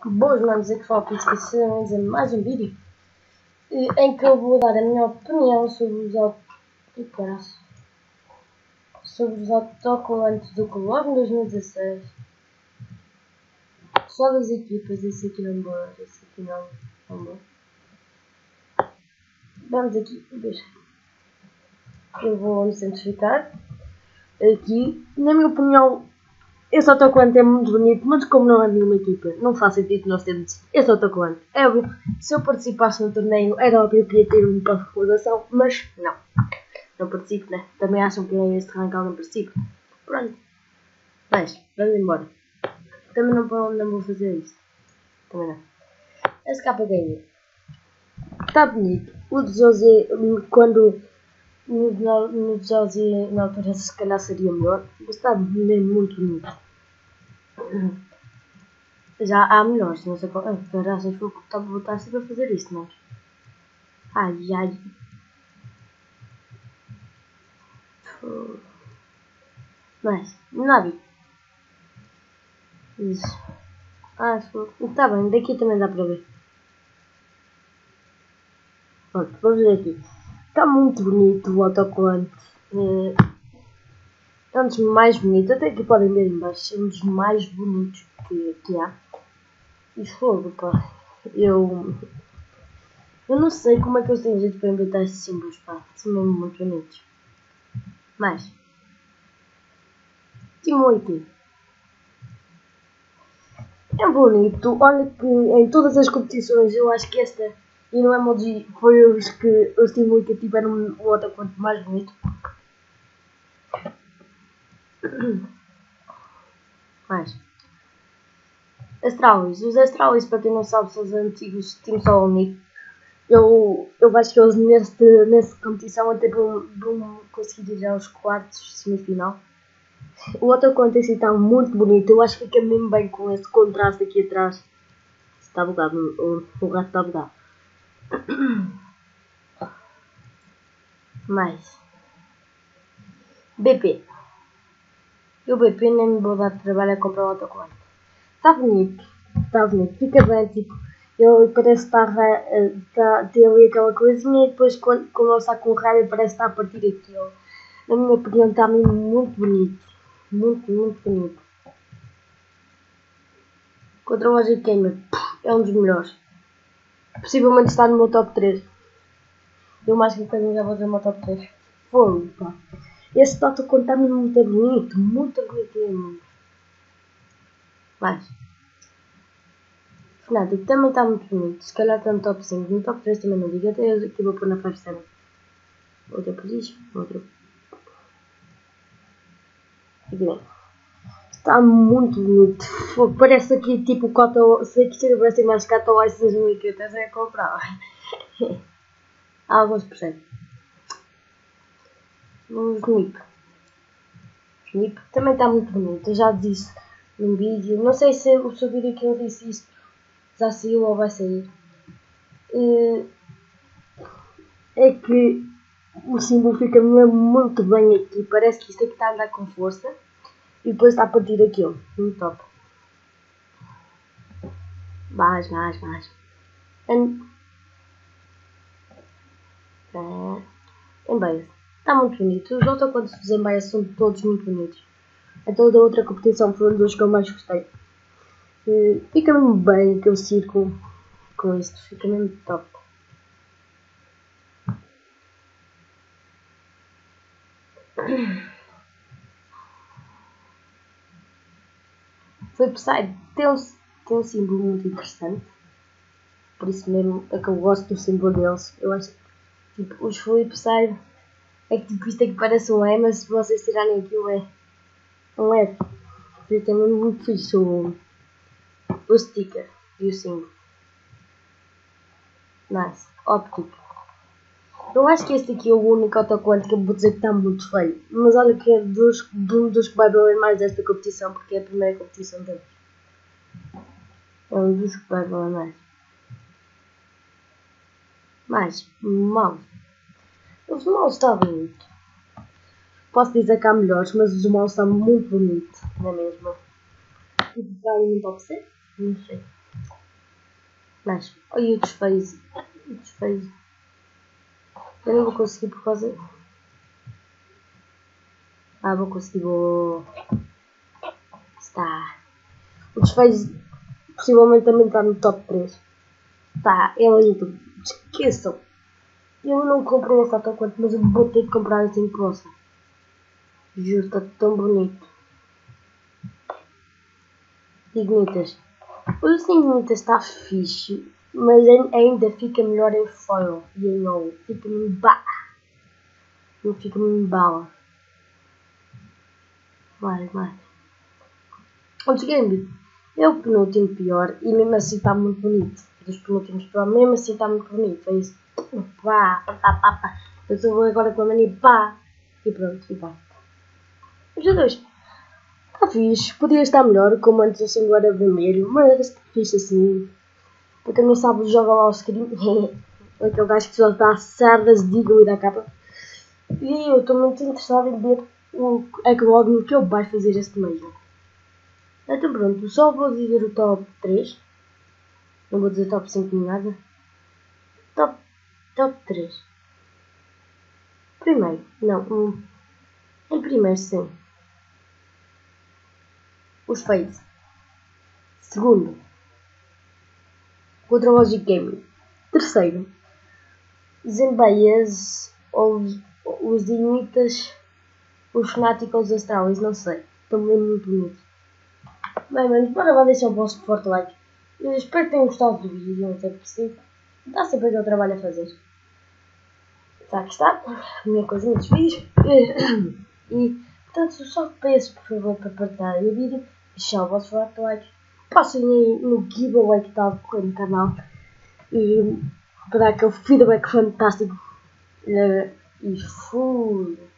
Boas manos, aqui fala Pizza e mais um vídeo em que eu vou dar a minha opinião sobre os autocolantes do Colombo em 2016. Só das equipas, esse aqui não vou, esse aqui não vou. Vamos aqui, eu vou me certificar. Aqui, na minha opinião, esse autocolante é muito bonito, mas como não é de nenhuma equipa, não faz sentido nós termos esse autocolante. É óbvio, se eu participasse no torneio, era óbvio que ia ter um para recordação, mas não participo, né? Também acham que é este arrancar, não participo. Pronto. Mas, vamos embora. Também não vou fazer isto. Também não. Esse capa ganha. Está bonito. O de José, quando no de José na altura se calhar seria melhor, mas está mesmo muito bonito. Já há melhores, não sei qual. Caraças, vou botar sempre a fazer isto, não é? Ai. Mas, nada. Isso. Está bem, daqui também dá para ver. Pronto, vamos ver aqui. Está muito bonito o autocolante. É um dos mais bonitos, até aqui podem ver em baixo, é um dos mais bonitos que há. E fogo, pá. Eu não sei como é que eles têm jeito para inventar estes símbolos, pá. São mesmo muito bonitos. Mas, Team 8 é bonito. Olha que em todas as competições eu acho que esta e no emoji foi os Team 8 tiveram o autocolante mais bonito. Mas, Astralis. Os Astralis, para quem não sabe, são os antigos Team Sol Unido. Eu acho que eles nessa competição até vão conseguir ir aos quartos de semifinal. O autocolante em si está muito bonito. Eu acho que fica mesmo bem com esse contraste aqui atrás. Está bugado, o gato está bugado. Mas BP. O BP nem me vou dar trabalho a comprar o autocolante. Está bonito. Fica bem, tipo. Ele parece estar tem ali aquela coisinha e depois quando ele está com raiva parece estar a partir aquilo. Na minha opinião está mesmo muito bonito. Muito bonito. Contra o Magic Gamer é um dos melhores. Possivelmente está no meu top 3. Eu mais que um bocadinho já vou dizer o meu top 3. Fogo, pá. Esse autocolante está mesmo muito bonito mesmo. Mas Fnatic também está muito bonito. Se calhar está no top 5. No top 3 também não digo. Até eu aqui vou pôr na 5-7. Outra posição. Aqui bem. Está muito bonito. Parece aqui tipo o Coto. Se aqui tivesse mais Coto Ice 2015, até já comprava. Alguns percebem. O Snip. Snip também está muito bonito. Eu já disse num vídeo. Não sei se o seu vídeo que eu disse isto já saiu ou vai sair. É que o símbolo fica mesmo muito bem aqui. Parece que isto aqui está a andar com força. E depois está a partir aquilo. Muito top. Mais. Em base. Está muito bonito. Os autocolantes dos Embaia são todos muito bonitos. A toda a outra competição foram dos que eu mais gostei. Fica mesmo bem aquele círculo com isto. Fica mesmo top. Flipside tem um símbolo muito interessante. Por isso mesmo é que eu gosto do símbolo deles. Eu acho que tipo, os Flipside é que tipo, isto aqui parece um E, mas se vocês tirarem aquilo é um F. Por isso é mesmo muito fixe o sticker e o símbolo. Nice. Óptico. Eu acho que este aqui é o único autocolante que eu vou dizer que está muito feio. Mas olha que é um dos que vai valer mais desta competição, porque é a primeira competição deles. É um dos que vai valer mais. Mas, mouse. Os mouse está bonito. Posso dizer que há melhores, mas os mouse está muito bonito. Não é mesmo? E está ali no top 7? Não sei. Mas, olha o desfeito. O desfeito. Eu não vou conseguir por causa... Ah, vou conseguir, vou... Está. O desfeito possivelmente também está no top 3. Tá, é lindo. Esqueçam. Eu não comprei essa autoconto, mas eu vou ter que comprar assim que possa. Juro, está tão bonito. Dignitas. O Dignitas está fixe, mas ainda fica melhor em foil e em ouro. Fica-me não fica-me em bala. Vai. O Gambit é o penúltimo pior e mesmo assim está muito bonito. Dos penúltimos pior, mesmo assim está muito bonito. É isso. Pá. Eu estou agora com a mania pá. E pronto, e pá. Os dois. Está fixe. Podia estar melhor, como antes o símbolo era vermelho. Mas está fixe assim. Para quem não sabe, joga lá o screen. Aquele gajo que só dá cerdas de Eagle e da capa. E eu estou muito interessado em ver o Eclog no que ele vai fazer este mês. Então pronto, só vou dizer o top 3. Não vou dizer top 5 nem nada. Top 3. Primeiro, não. Em primeiro, sim. Os Fades. Segundo, Contra Logic Gaming. Terceiro, Zembaias ou os Dignitas, os Fanáticos Astralis, não sei. Estão mesmo muito bonitos. Bem, manos, bora lá deixar o vosso forte like. Eu espero que tenham gostado do vídeo, até porque sim. Dá sempre aquele trabalho a fazer. Tá, aqui está. A minha coisinha dos vídeos. E, portanto, só peço, por favor, para partilhar o vídeo. Deixar o vosso forte like. Passem aí no giveaway que está a decorrer no canal. E para dar aquele feedback fantástico. E fui.